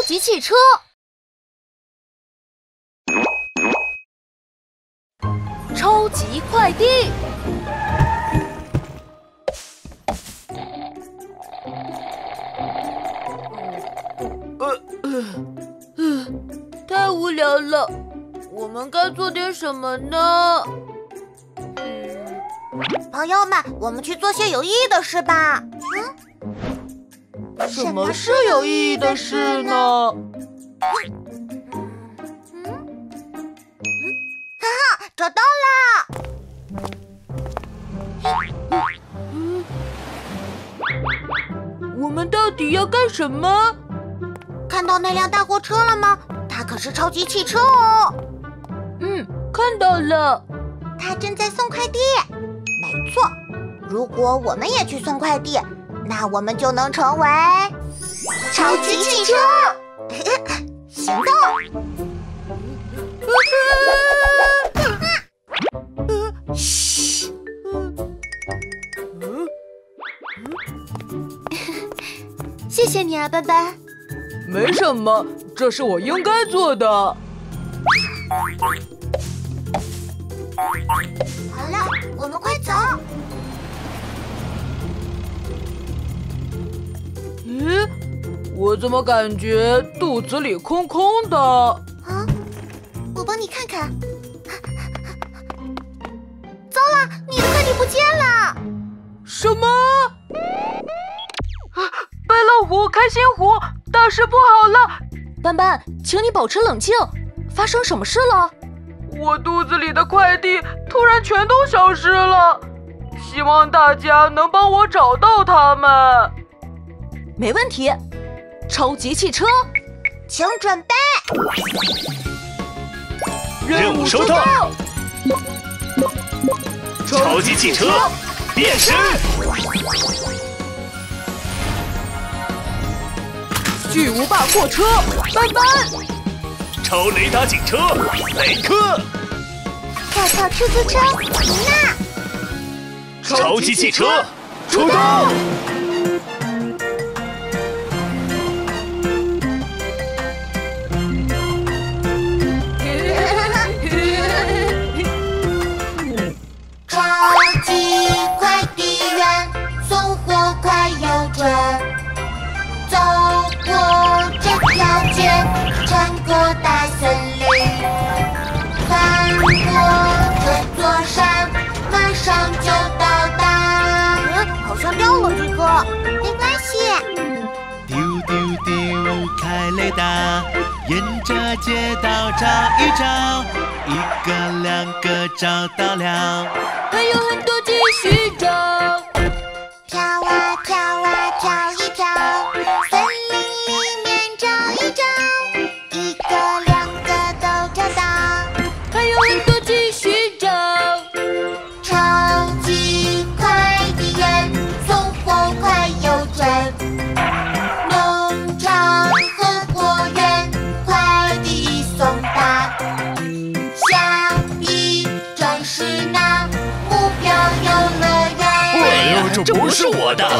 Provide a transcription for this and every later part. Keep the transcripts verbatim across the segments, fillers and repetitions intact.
级汽车。超级快递。 呃呃呃，太无聊了，我们该做点什么呢？ 嗯，朋友们，我们去做些有意义的事吧。 嗯，什么是有意义的事呢？ 嗯，哈哈，找到了！ 嗯，我们到底要干什么？ 看到那辆大货车了吗？它可是超级汽车哦。 嗯，看到了。 它正在送快递。没错，如果我们也去送快递，那我们就能成为超级汽车。行动！嘘。 谢谢你啊，斑斑。 没什么，这是我应该做的。 好了，我们快走。 咦，我怎么感觉肚子里空空的？ 啊，我帮你看看。糟了，你的快递不见了！ 什么？白老虎、开心虎，大事不好了！ 斑斑，请你保持冷静，发生什么事了？ 我肚子里的快递突然全都消失了，希望大家能帮我找到它们。 没问题，超级汽车， 请准备。 任务收到。超级汽车变身。 巨无霸货车，斑斑。 超雷达警车，雷克。 跳跳出租车，妮娜。 超级汽车出动。 超级快递员，送货快又准。走过这条街，穿过大森林，翻过这座山，马上就到达。嗯，好像掉了几个，没关系。 丢丢丢，开雷达，沿着街道找一找，一个两个找到了， 还有很多继续找。 跳啊跳啊跳一跳，森林里面找一找，一个两个都找到， 还有很多继续找。 超级快递员，送货快又准。农场和果园，快递送达。下一站是哪？目标游乐园。 哎呦，这不是我的！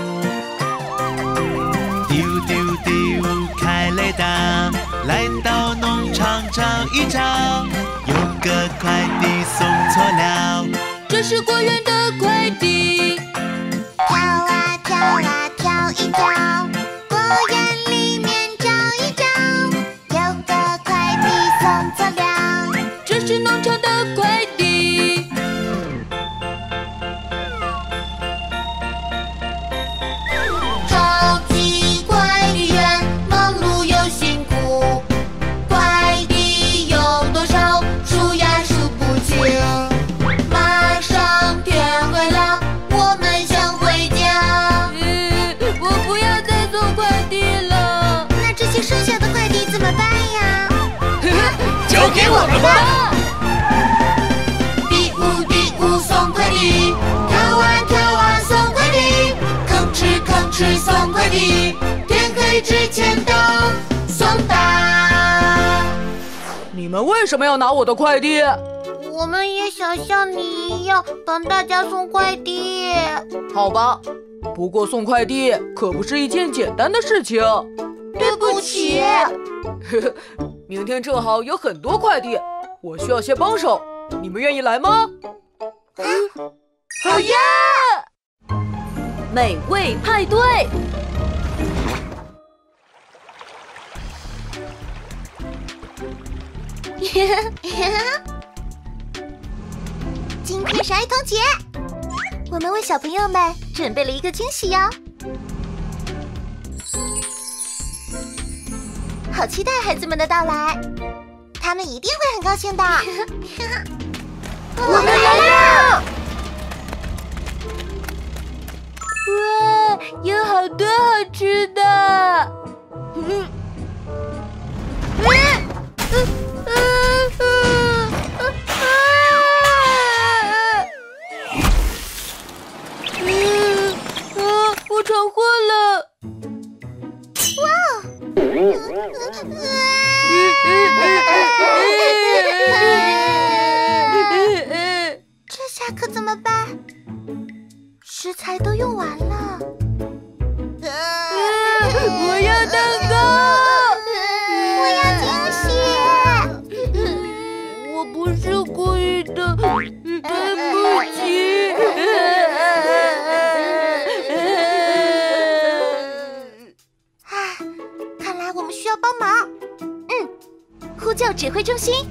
丢丢丢，开雷达，来到农场找一找，有个快递送错了， 这是果园的快递。 跳啊跳啊跳一跳，果园里面找一找，有个快递送错了， 这是农场的快递。 超级快递员，忙碌又辛苦，快递有多少，数呀数不清。马上天黑了，我们想回家。 嗯，我不要再送快递了。 那这些剩下的快递怎么办呀？ 交给我们吧。 第五第五送快递，跳啊跳啊送快递，吭哧吭哧送快递，天黑之前都送达。 你们为什么要拿我的快递？ 我们也想像你一样帮大家送快递。 好吧，不过送快递可不是一件简单的事情。 对不不起。 明天正好有很多快递，我需要些帮手，你们愿意来吗？ 好呀！美味派对。 今天是儿童节，我们为小朋友们准备了一个惊喜哟！好期待孩子们的到来，他们一定会很高兴的。我们来了！ 哇，有好多好吃的！嗯，嗯，嗯，嗯，嗯，嗯，啊，我闯祸了！哇！ 这下可怎么办？食材都用完了。 我要蛋糕！ 我要惊喜！ 我不是故意的，对不起。 唉，看来我们需要帮忙。嗯，呼叫指挥中心。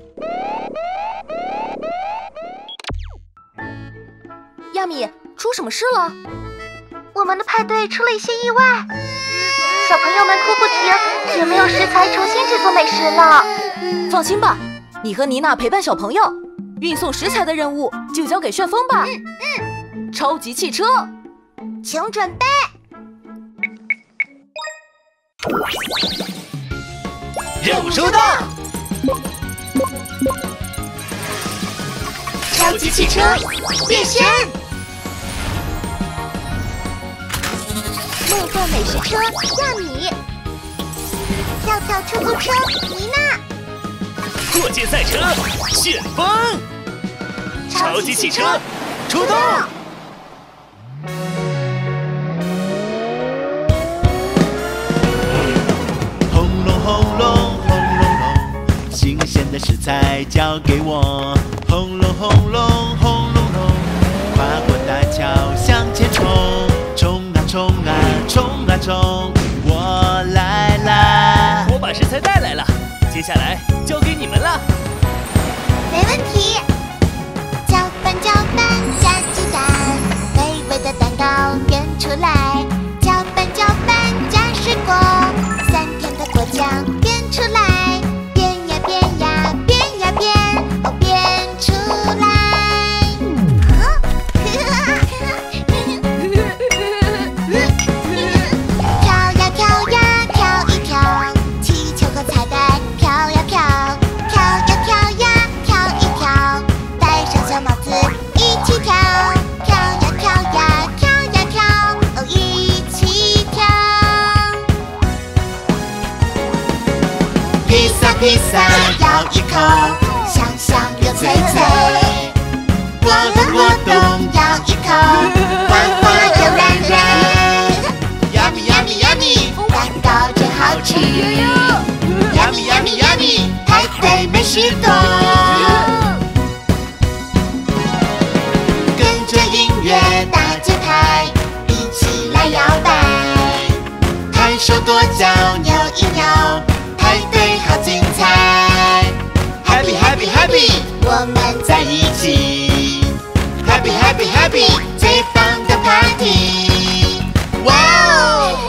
亚米，出什么事了？ 我们的派对出了一些意外，小朋友们哭不停，也没有食材重新制作美食了。 放心吧，你和妮娜陪伴小朋友，运送食材的任务就交给旋风吧。 嗯嗯， 超级汽车， 请准备。 任务收到。 超级汽车变身。梦幻美食车亚米，跳跳出租车妮娜， 过界赛车旋风，超级汽车出动！ 轰隆轰隆轰隆隆，新鲜的食材交给我。轰隆轰隆轰隆隆，跨过大桥向前冲。冲啊冲啊冲啊冲，我来啦！ 我把食材带来了，接下来交给你们了。 没问题。搅拌搅拌加鸡蛋，美味的蛋糕变出来。搅拌搅拌加水果，酸甜的果酱变出来。变呀变呀变呀变，哦变出来。披萨咬一口，香香又脆脆；果冻果冻咬一口，滑滑又软软。Yummy yummy yummy， 蛋糕真好吃。Yummy yummy yummy， 派对美食多。跟着音乐大节拍，一起来摇摆，抬手跺脚扭一扭。派对好精彩 ，Happy Happy Happy， 我们在一起 ，Happy Happy Happy， 最棒的 Party， 哇哦！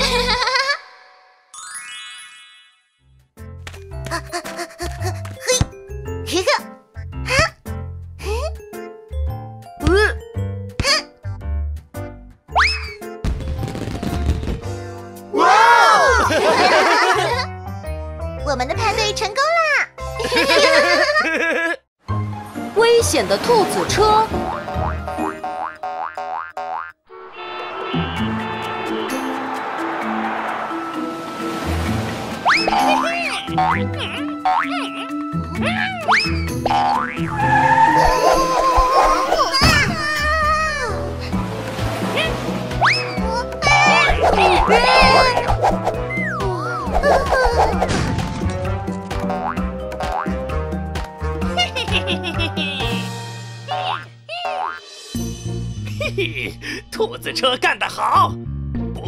嘿，嘿呵，哈，嗯，哇哦！我们的派对成功啦！ 危险的兔子车。 啊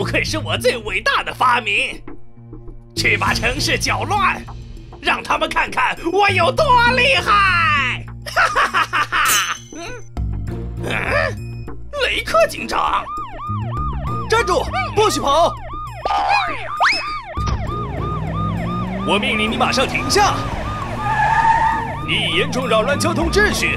不愧是我最伟大的发明！去把城市搅乱，让他们看看我有多厉害！哈哈哈哈哈！嗯，嗯，雷克警长， 站住，不许跑！ 我命令你马上停下！你已严重扰乱交通秩序。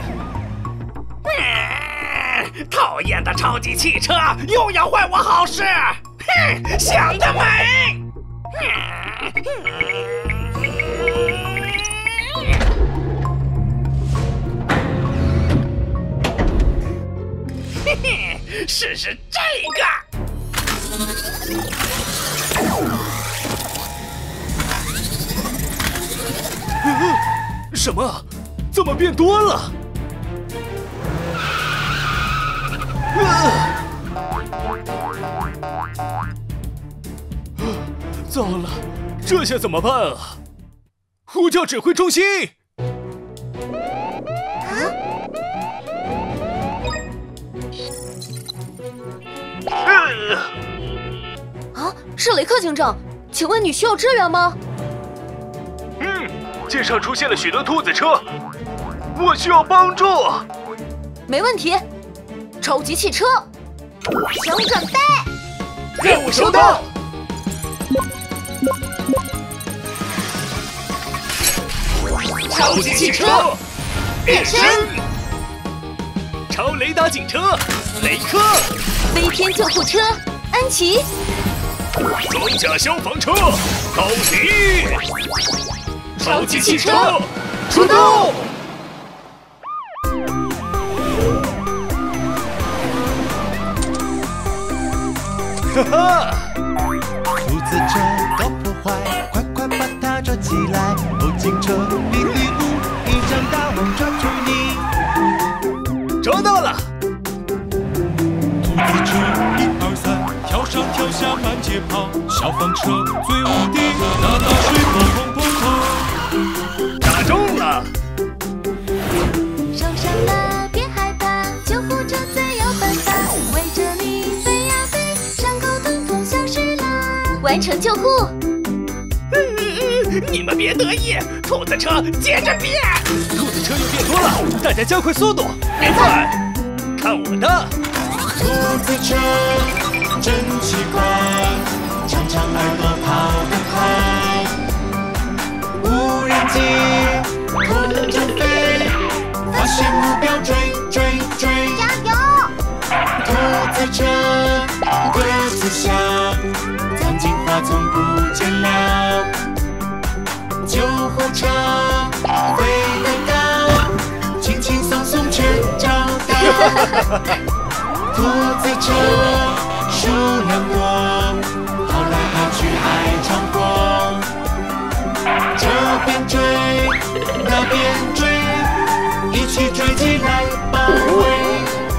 嗯，讨厌的超级汽车又要坏我好事！哼，想得美！嘿嘿，试试这个。 什么？怎么变多了？啊！糟了，这下怎么办啊？呼叫指挥中心！ 啊，是雷克警长，请问你需要支援吗？ 嗯，街上出现了许多兔子车，我需要帮助。 没问题，超级汽车，请准备， 任务收到。超级汽车变身，超雷达警车雷克， 飞天救护车安琪， 装甲消防车高迪，超级汽车出动！ 哈哈！ 兔子车搞破坏，快快把它抓起来！后警车嘀嘀咕，一张大网抓住你。 抓到了！ 兔子车一二三，跳上跳下满街跑，消防车最无敌，那大水砰砰砰砰， 打中了！ 受伤了别害怕，救护车最有办法，围着你飞呀飞，伤口统统消失啦！ 完成救护。 你们别得意，兔子车接着变！ 兔子车又变多了，大家加快速度！ 别快，看我的！ 兔子车真奇怪，常常耳朵跑得快，无人机空中飞，发现目标追追追， 加油！ 兔子车个子小，藏进花丛不见了。救护车飞得高，轻轻松松全找到。兔子车数量多，跑来跑去爱闯祸，这边追那边追，一起追起来包围。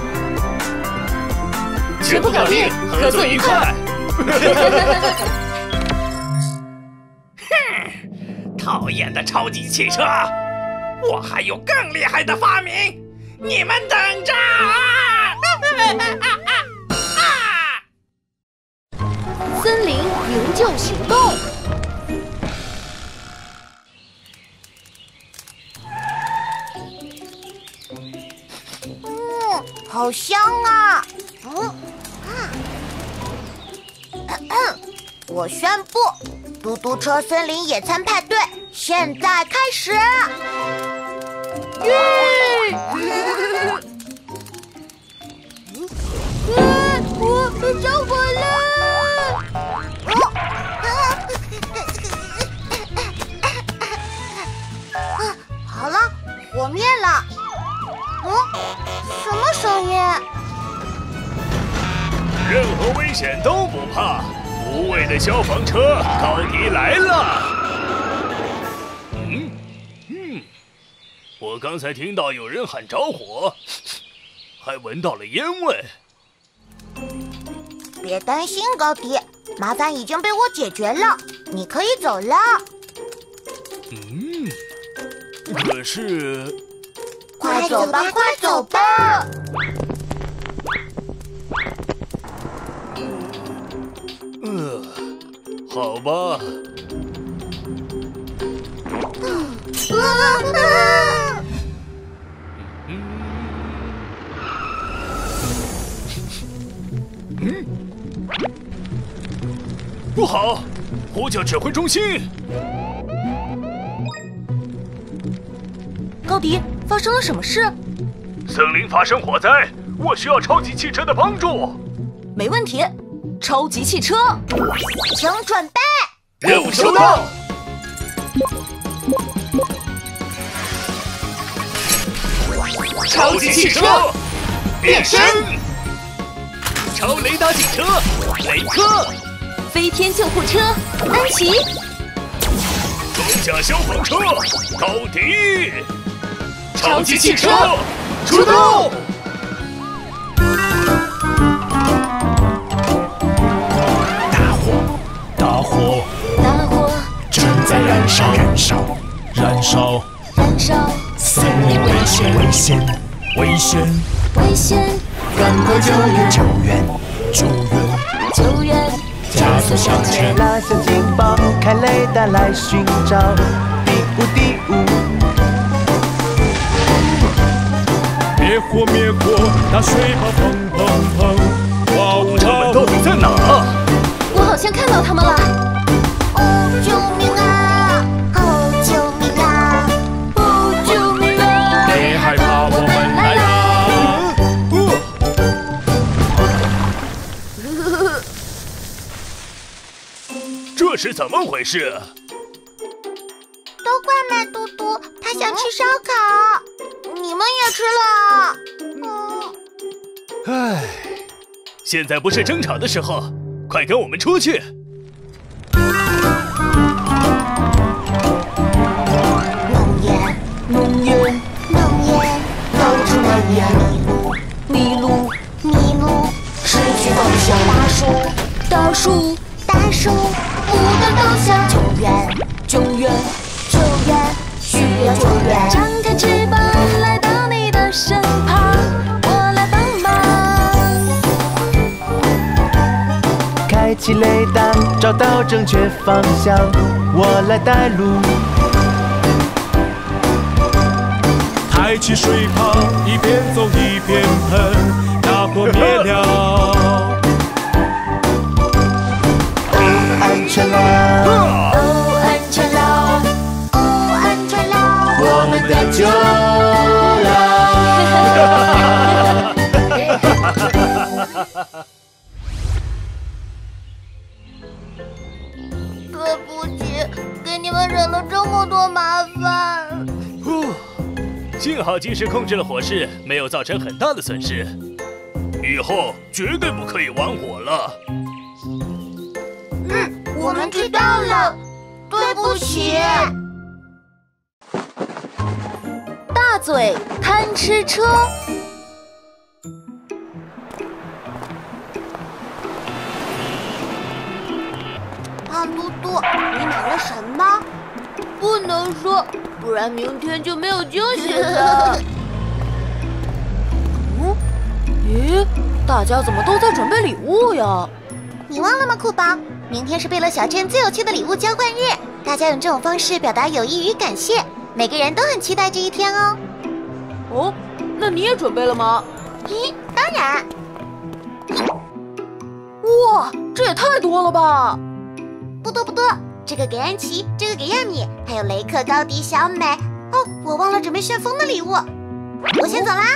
全部搞定，合作愉快。 讨厌的超级汽车，我还有更厉害的发明，你们等着！ 森林营救行动。 嗯，好香啊！嗯啊，咳咳，我宣布，嘟嘟车森林野餐派对现在开始！耶！我着火了！哦，啊，好了，火灭了。嗯，什么声音？ 任何危险都不怕，无畏的消防车高迪来了。嗯嗯，我刚才听到有人喊着火，还闻到了烟味。 别担心，高迪，麻烦已经被我解决了，你可以走了。 嗯，可是， 快走吧，快走吧！ 好吧。嗯，不好，呼叫指挥中心。 高迪，发生了什么事？ 森林发生火灾，我需要超级汽车的帮助。 没问题，超级汽车， 请准备。 任务收到。超级汽车变身，超雷达警车雷克， 飞天救护车安琪， 装甲消防车高迪，超级汽车出动！ 大火，大火， 大火正在燃烧，燃烧，燃烧， 燃烧， 森林危险，危险，危险， 危险， 赶快救援，救援，救援， 救援， 加速向前。 拉响警报，开雷达来寻找第五第五。 灭火灭火，大水泡砰砰砰，哇呜他们到底在哪？ 我好像看到他们了。 哦，救命啊！哦，救命啊！ 哦，救命啊！ 别害怕，我们来啦！ 这是怎么回事？ 都怪麦嘟嘟，他想吃烧烤，你们也吃了。 唉，现在不是争吵的时候，快跟我们出去！ 浓烟， 浓烟， 浓烟，到处蔓延。 迷路， 迷路，失去方向。大树， 大树， 大树，不断倒下。救援， 救援， 救援，需要救援。 张开翅膀来到你的身旁，我来帮忙。 开启雷达，找到正确方向，我来带路。 抬起水泡，一边走一边喷，大火灭了。 安全了， 哦，安全了， 哦，安全了， 我们得救了。 对不起，给你们惹了这么多麻烦。 呼，幸好及时控制了火势，没有造成很大的损失。以后绝对不可以玩火了。 嗯，我们知道了，对不起。 大嘴贪吃车， 胖嘟嘟，你买了什么？ 不能说，不然明天就没有惊喜了。 嗯，咦，大家怎么都在准备礼物呀？ 你忘了吗，酷宝？明天是贝乐小镇最有趣的礼物交换日，大家用这种方式表达友谊与感谢，每个人都很期待这一天哦。 哦，那你也准备了吗？ 咦，当然。 哇，这也太多了吧！ 不多不多，这个给安琪，这个给亚米，还有雷克、高迪、小美。哦，我忘了准备旋风的礼物，我先走啦。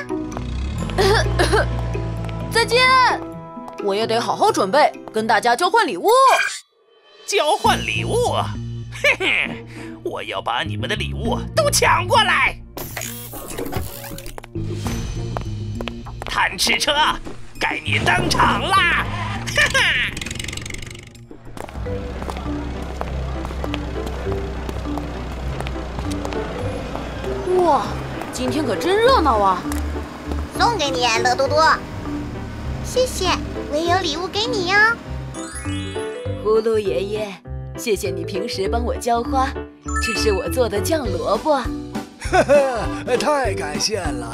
再见！我也得好好准备，跟大家交换礼物。 交换礼物，嘿嘿，我要把你们的礼物都抢过来！贪吃车，该你登场啦！哈哈。 哇，今天可真热闹啊！ 送给你，乐多多。谢谢，我也有礼物给你哟。 葫芦爷爷，谢谢你平时帮我浇花，这是我做的酱萝卜。 呵呵，太感谢了。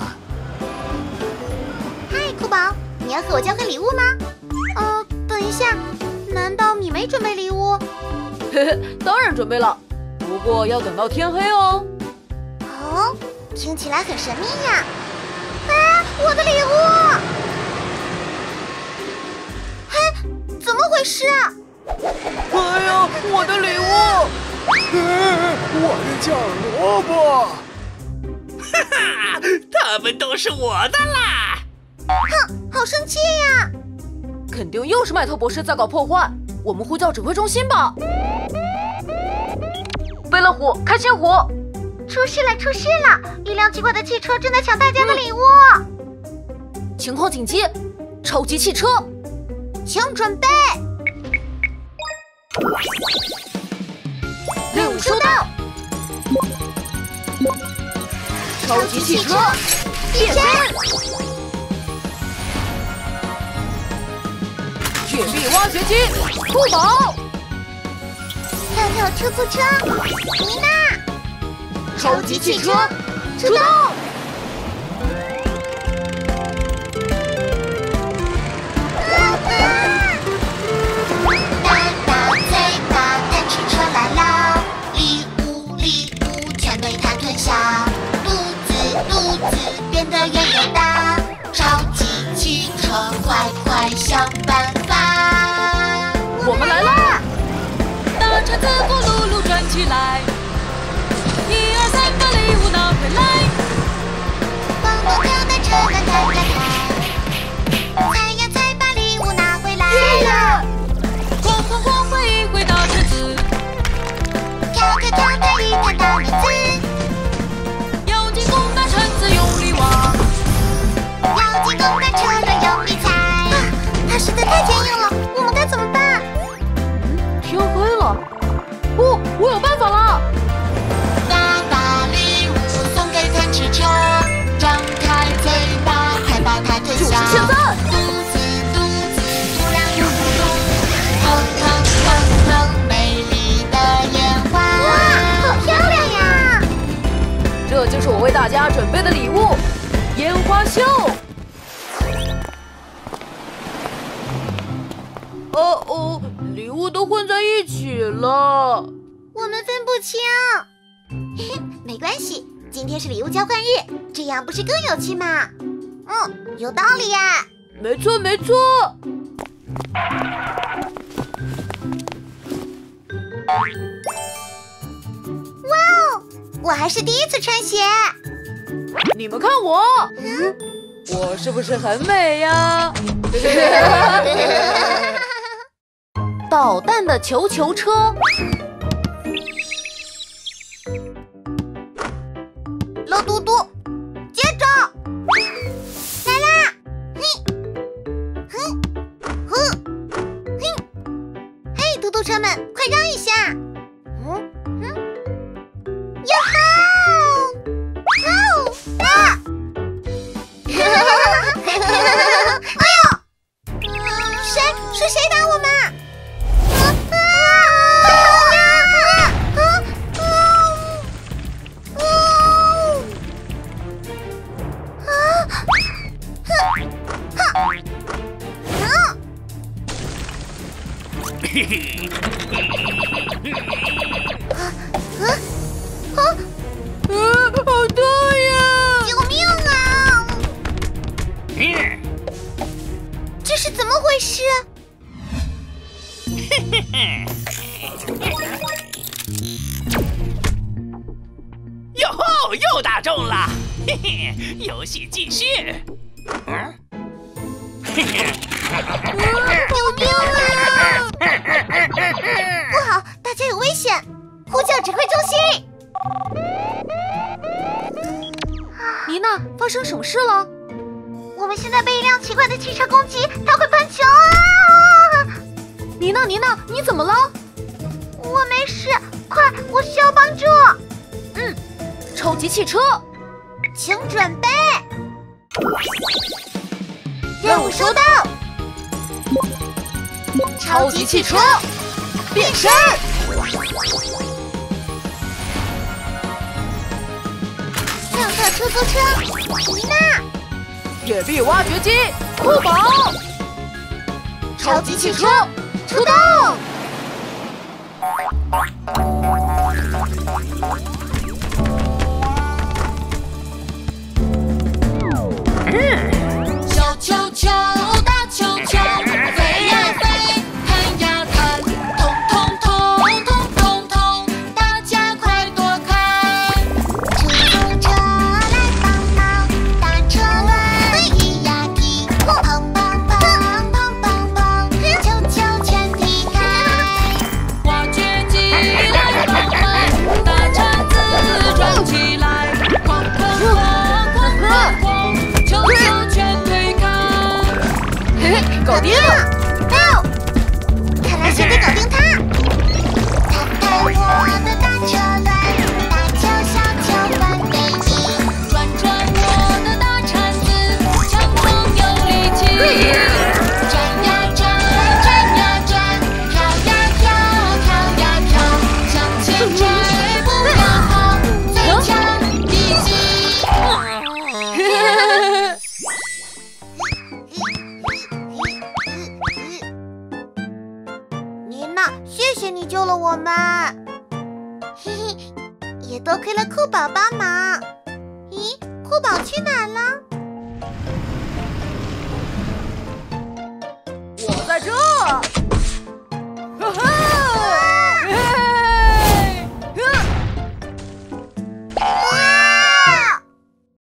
嗨，酷宝，你要和我交换礼物吗？呃，等一下，难道你没准备礼物？ 嘿嘿，当然准备了，不过要等到天黑哦。 哦，听起来很神秘呀！哎，我的礼物！嘿，怎么回事？ 哎呀，我的礼物！ 哎，我的酱萝卜！ 哈哈，他们都是我的啦！ 哼，好生气呀！ 肯定又是麦特博士在搞破坏，我们呼叫指挥中心吧。飞了虎，开心虎！ 出事了，出事了！一辆奇怪的汽车正在抢大家的礼物。 情况紧急，超级汽车， 请准备。 任务收到。超级汽车变身，雪碧挖掘机酷宝， 跳跳出租车妮娜， 超级汽车出动。 大大嘴巴贪吃车来了，礼物礼物全被它吞下，肚子肚子变得圆圆的，超级汽车快快想办法。 我们来啦！大车子咕噜噜转起来，一二三，把礼物拿回来。 蹦蹦跳的车轮弹呀弹，踩呀踩，把礼物拿回来。 哐哐哐，挥一挥大车子， 跳跳跳，弹一弹大轮子。 要进攻大铲子用力挖， 要进攻的车轮用力踩。啊，它实在太坚硬了，我们该怎么办？ 天黑了，哦，我有办法了！ 大大礼物送给贪吃车，张开嘴巴，快把它吞就是下。 现在！ 肚子肚子突然咕噜噜，砰砰砰砰，美丽的烟花。哇，好漂亮呀！ 这就是我为大家准备的礼物——烟花秀。哦哦，礼物都混在一起了。 我们分不清。嘿嘿，没关系，今天是礼物交换日，这样不是更有趣吗？嗯，有道理呀。 没错没错。 哇哦，我还是第一次穿鞋。 你们看我， 嗯， 我是不是很美呀？导弹的球球车， 乐嘟嘟，接着来啦！嘿，哼，哼，哼，嘿，嘟嘟车们，快让一下！嗯嗯，哟吼！哦啊！哎呦！谁是谁打我们？ 嘿嘿， 啊！ 嗯，好痛呀！ 救命啊！ 嗯， 这是怎么回事？ 哟吼，又打中了！嘿嘿，游戏继续。嗯，嘿嘿， 救命啊！不好，大家有危险！呼叫指挥中心。 妮娜，发生什么事了？ 我们现在被一辆奇怪的汽车攻击，它会喷球啊！ 妮娜，妮娜，你怎么了？ 我没事，快，我需要帮助。 嗯，超级汽车， 请准备。任务收到。 超级汽车变身， 跳跳出租车妮娜， 雪碧挖掘机酷宝，超级汽车出动！ 谢你救了我们。嘿嘿，也多亏了酷宝帮忙。咦，酷宝去哪了？ 我在这。